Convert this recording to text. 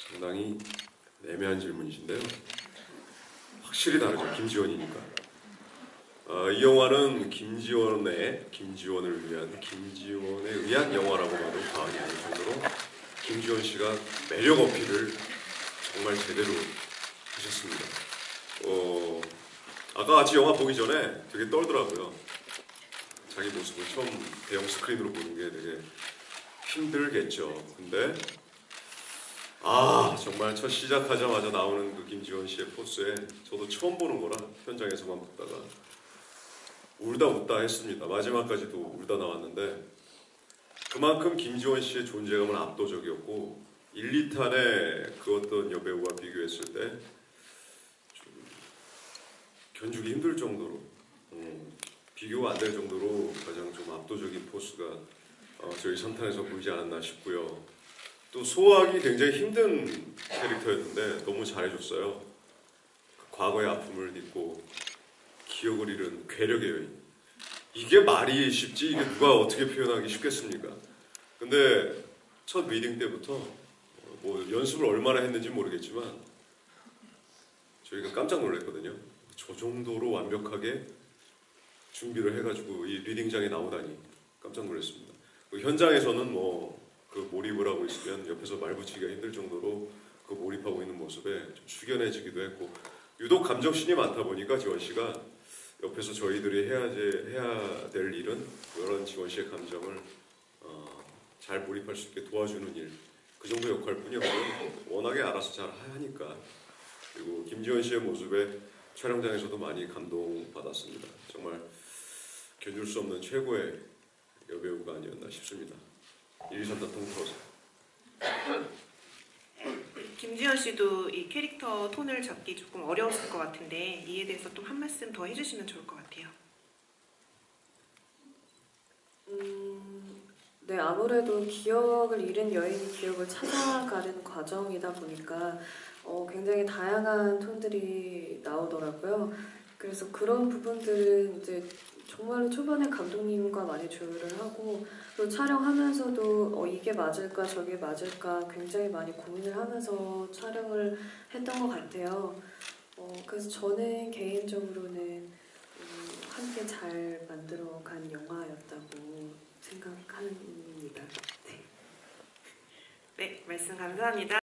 상당히 애매한 질문이신데요. 확실히 다르죠. 김지원이니까. 이 영화는 김지원에 의한 영화라고 봐도 과언이 아닐 정도로 김지원 씨가 매력 어필을 정말 제대로 하셨습니다. 아까 같이 영화 보기 전에 되게 떨더라고요. 자기 모습을 처음 대형 스크린으로 보는 게 되게 힘들겠죠. 근데 정말 첫 시작하자마자 나오는 그 김지원 씨의 포스에 저도 처음 보는 거라 현장에서만 보다가 울다 웃다 했습니다. 마지막까지도 울다 나왔는데 그만큼 김지원 씨의 존재감은 압도적이었고 1, 2탄의 그 어떤 여배우와 비교했을 때 좀 견주기 힘들 정도로 비교가 안 될 정도로 가장 좀 압도적인 포스가 저희 3탄에서 보이지 않았나 싶고요. 또 소화하기 굉장히 힘든 캐릭터였는데 너무 잘해줬어요. 과거의 아픔을 딛고 기억을 잃은 괴력의 여인. 이게 말이 쉽지 이게 누가 어떻게 표현하기 쉽겠습니까? 근데 첫 리딩 때부터 뭐 연습을 얼마나 했는지 모르겠지만 저희가 깜짝 놀랐거든요. 저 정도로 완벽하게 준비를 해가지고 이 리딩장에 나오다니 깜짝 놀랐습니다. 현장에서는 그 몰입을 하고 있으면 옆에서 말 붙이기가 힘들 정도로 그 몰입하고 있는 모습에 좀 숙연해지기도 했고 유독 감정씬이 많다 보니까 지원 씨가 옆에서 저희들이 해야 될 일은 그런 지원 씨의 감정을 잘 몰입할 수 있게 도와주는 일, 그 정도 역할뿐이었고요. 워낙에 알아서 잘 하니까. 그리고 김지원 씨의 모습에 촬영장에서도 많이 감동받았습니다. 정말 견줄 수 없는 최고의 여배우가 아니었나 싶습니다. 1, 2, 3단 통틀어서. 김지현 씨도 이 캐릭터 톤을 잡기 조금 어려웠을 것 같은데 이에 대해서 또 한 말씀 더 해주시면 좋을 것 같아요. 네, 아무래도 기억을 잃은 여인이 기억을 찾아가는 과정이다 보니까 굉장히 다양한 톤들이 나오더라고요. 그래서 그런 부분들은 이제 정말로 초반에 감독님과 많이 조율을 하고 또 촬영하면서도 이게 맞을까 저게 맞을까 굉장히 많이 고민을 하면서 촬영을 했던 것 같아요. 그래서 저는 개인적으로는 함께 잘 만들어간 영화였다고 생각합니다. 네, 말씀 감사합니다.